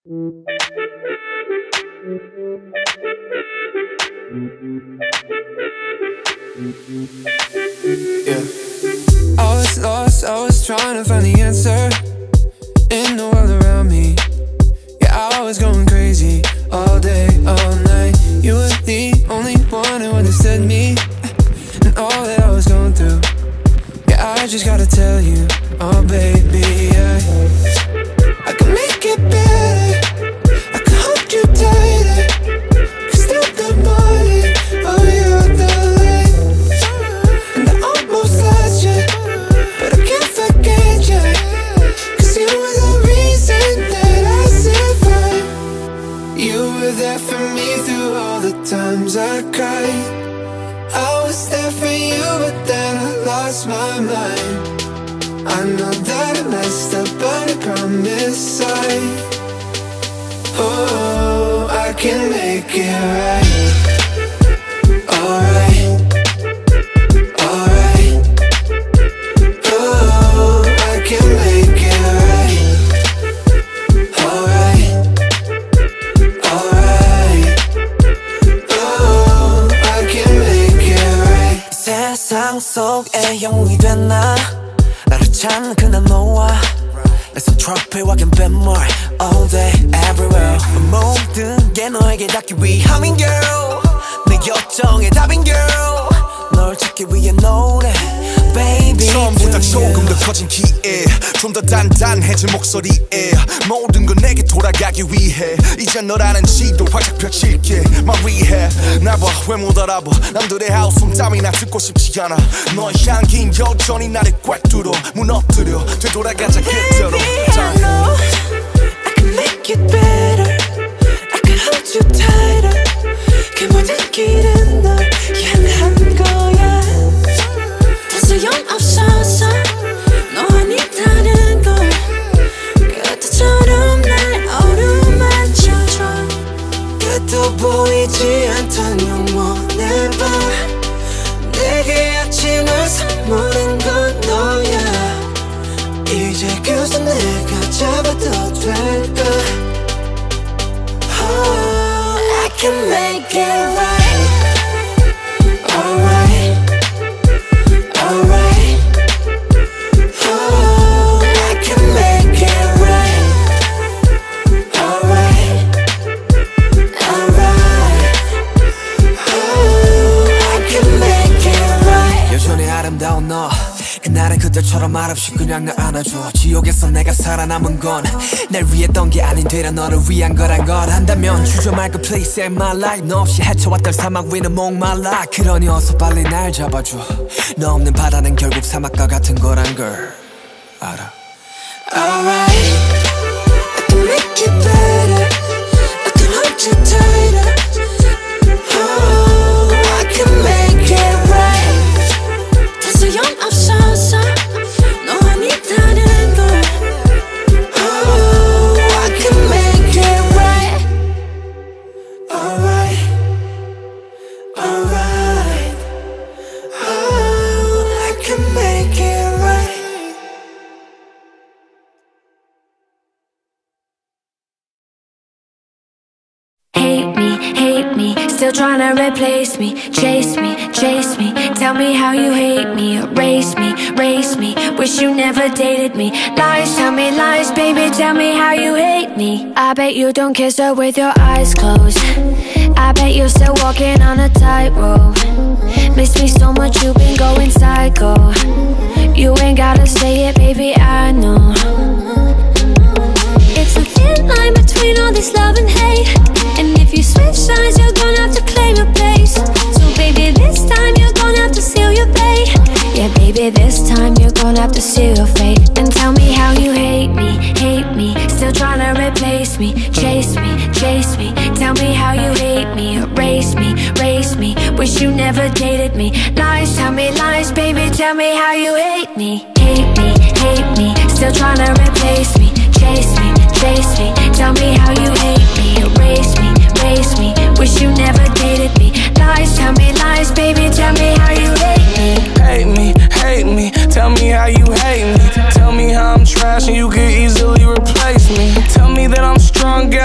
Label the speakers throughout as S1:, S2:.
S1: Yeah. I was lost, I was trying to find the answer in the world around me. Yeah, I was going crazy all day, all night. You were the only one who understood me and all that I was going through. Yeah, I just gotta tell you, oh baby, I can make it better, I can hold you tighter, can still the morning, oh you're the light. And I almost lost you, but I can't forget you, cause you were the reason that I survived. You were there for me through all the times I cried. I was there for you, but then I lost my mind. I know that I messed up, but I promise I can make it right. Alright, alright. Oh, I can make it right. Alright, alright. Oh, I can make it right.
S2: 세상 속에 영웅이 된 나, 나를 찾는 그날 너와 내 손 트로피와 갬빗물 all day everywhere. 모든 게 너에게 닿기 위함인 girl, 내 요청의 답인 girl. 널 찾기 위해 노래 baby.
S3: 처음보다 조금 더 커진 기에 좀 더 단단해진 목소리에 모든 건 내게 돌아가기 위해 이제 너라는 지도 활짝 펼칠게 말 위해. 나봐 왜 못 알아봐 남들의 하우스 땀이나 듣고 싶지 않아. 너의 향긴 여전히 나를 꽉 뚫어 무너뜨려 되돌아가자 그대로.
S2: Baby I know I can make it better, I can hold you tighter. 그 모든 길은 널 향한 거야. 더 소용없어서 너 아니다는 걸 그때처럼 날 어루만져줘. 끝도 보이지 않던 영원의 밤 내게 아침을 선물한 건 너야. 이제 그저 내가 잡아도 될까. Oh, I can make it right. Alright, alright. Oh, I can make it right. Alright, alright. Oh, I can make it right. 여전히 아름다운 너, 그날은 그때처럼 말없이 그냥 날 안아줘. 지옥에서 내가 살아남은 건 날 위했던 게 아닌 되려 너를 위한 거란 걸 안다면 주저 말고 please save my life. 너 없이 헤쳐왔던 사막 위는 목말라. 그러니 어서 빨리 날 잡아줘. 너 없는 바다는 결국 사막과 같은 거란 걸 알아. Alright, I can make it better, I can hold you tighter. Oh, I can make it right. 더 소용없어서 너 아니다는 걸. Oh, I can make it right. Alright, alright. Oh, I can make it right.
S4: Hate me, still trying to replace me. Chase me, chase me, tell me how you hate me. Erase me, race me, wish you never dated me. Lies, tell me lies, baby, tell me how you hate me. I bet you don't kiss her with your eyes closed. I bet you're still walking on a tightrope. Miss me so much, you've been going psycho. You ain't gotta say it, baby, I know. It's a thin line between all this love and hate, and if you switch sides, you're gonna have to claim your place. So baby, this time you're gonna have to seal your fate. Yeah, baby, this time you're gonna have to seal your fate. And tell me how you hate me, still trying to replace me. Chase me, chase me, tell me how you hate me. Erase me, race me, wish you never dated me. Lies, tell me lies, baby, tell me how you hate me. Hate me, still trying to replace me. Chase me, chase me, tell me how you hate me. Erase me, race me, wish you never dated me. Lies, tell me lies, baby, tell me how you hate me.
S5: Hate me, tell me how you hate me. Tell me how I'm trash and you could easily replace me. Tell me that I'm strung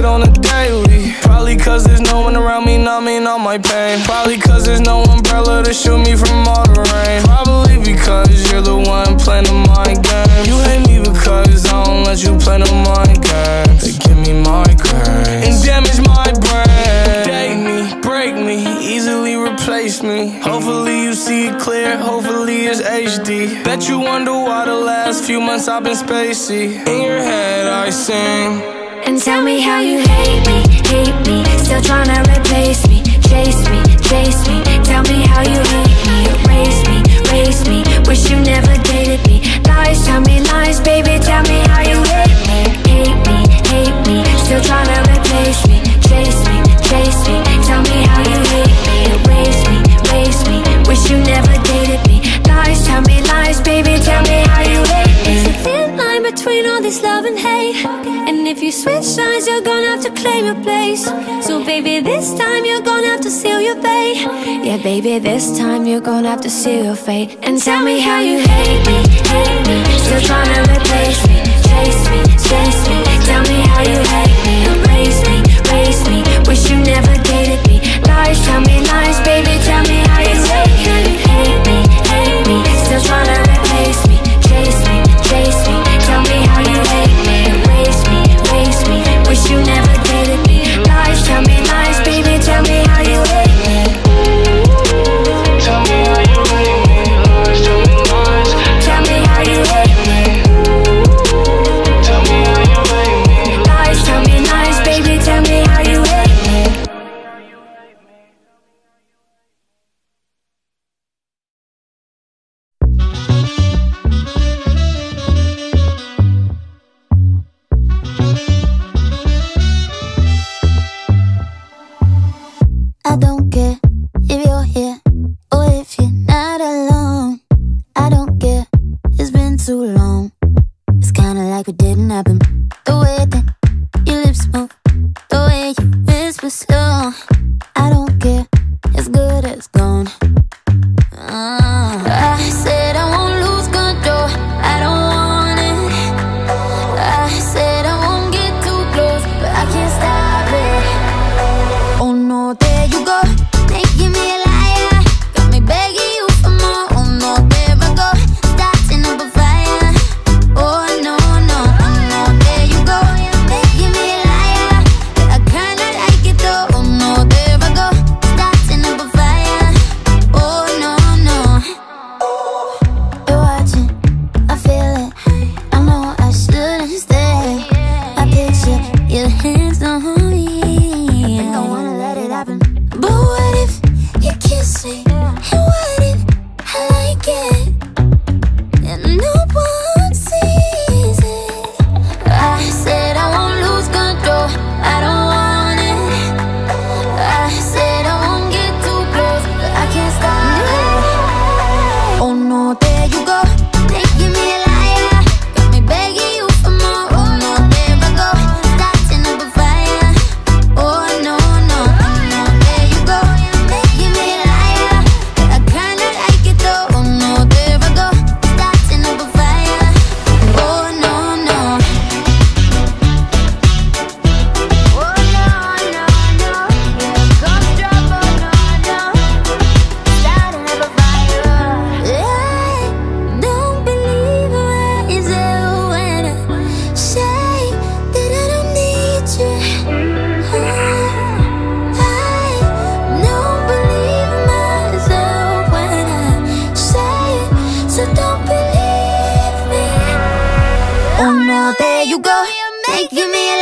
S5: it on a daily. Probably cause there's no one around me numbing all my pain. Probably cause there's no umbrella to shield me from all the rain. Probably because you're the one playing the mind game. You hate me because I don't let you play the mind game. They give me migraines and damage my brain. Date me, break me, easily replace me. Hopefully you see it clear, hopefully it's HD. Bet you wonder why the last few months I've been spacey. In your head I sing.
S4: And tell me how you hate me, still tryna replace me. Chase me, chase me, tell me how you hate me. Erase me, race me, wish you never dated me. Lies, tell me lies, baby, tell me how you hate me, still tryna replace me. Chase me, tell me how you hate me. Erase me, race me, wish you never dated me. Lies, tell me lies, baby, tell me how you hate me. There's a thin line between all this love and hate, and if you switch sides, you're gonna have to claim your place. So baby, this time you're gonna have to seal your fate. Yeah, baby, this time you're gonna have to seal your fate. And tell me how you hate me, still tryna replace me. Chase me, tell me how you hate me. Erase me, race me, wish you never dated me. Lies, tell me lies, baby, tell me how you hate me, still tryna replace me. Chase me, tell me how you hate me. Erase me, race me, wish you never dated me. Lies, tell me lies, baby, tell me how you hate me.
S5: Tell me how you hate me. Lies, tell me lies.
S4: Tell me how you hate me.
S5: Tell me how you hate me.
S4: Lies, tell me lies, baby, tell me how you hate me.
S6: I don't care if you're here or if you're not alone. I don't care, it's been too long. It's kinda like it didn't happen. The way that your lips move, the way you whisper slow. I don't care, it's good as gone. I said I won't lose control, I don't want it. I said I won't get too close, but I can't stop it. Oh no, there you go, making me a liar. Got me begging you for more. Oh no, there I go, starting up a fire. Oh no, oh no, there you go, making me a liar. But I kinda like it though. Oh no, there I go, starting up a fire. Oh no, you're watching, I feel it. I know I shouldn't stay. I picture your hands on me. I don't wanna let it happen. But what if you kiss me? And what if I like it? And no one sees it. I said I won't lose control, I don't want it. I said I won't get too close, but I can't stop it. Oh no, there you go, making me a liar. Got me begging you for more. Oh no, there I go, starting up a fire. Oh no, there you go, making me a liar. But I kinda like it though. Oh no, there I go, starting up a fire. Oh no, oh no, here comes trouble. No, starting up a fire. I don't believe myself when I say that I don't need you. I don't believe myself when I say it, so don't believe me. Oh no, there you go, making me a